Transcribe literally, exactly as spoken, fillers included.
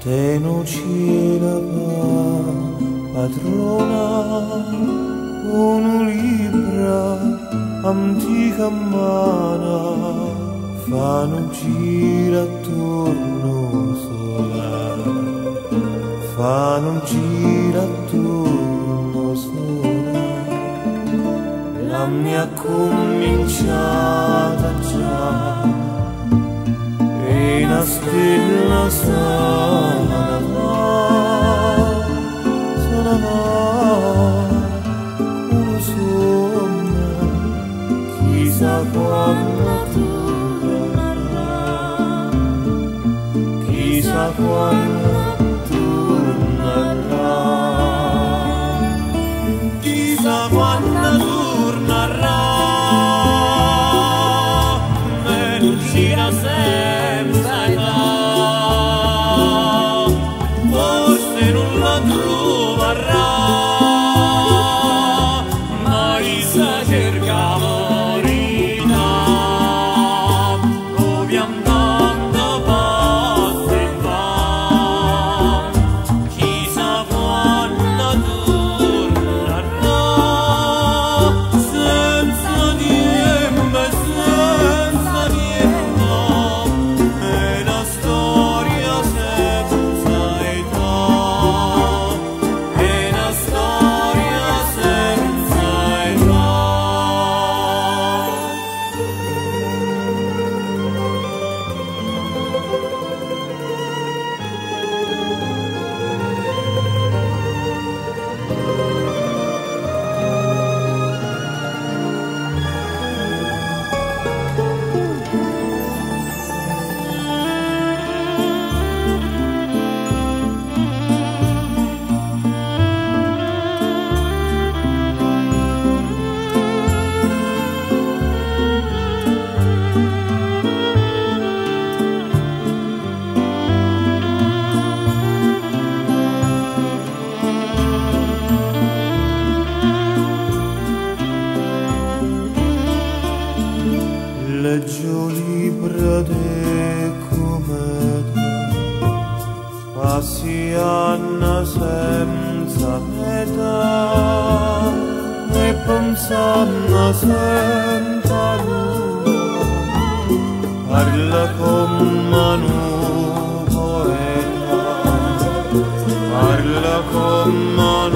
Tenuci la padrona, una libra antica mana, fanno gira attorno sola, fanno gira attorno sola. La mia cominciata già, e una stella sana va, sana va, uno sogno, chissà quando tornerà, chissà quando tornerà, chissà quando tornerà, e non gira senza età, forse non la troverà, ma chissà cerca morirà, dove andando passa e va, chissà quando tornerà, senza tempo e senza tempo, è una storia senza età, è una storia senza età. Leggio libra de commedie, passi anni senza metà, e pensando senza nulla, parla come un poeta, parla come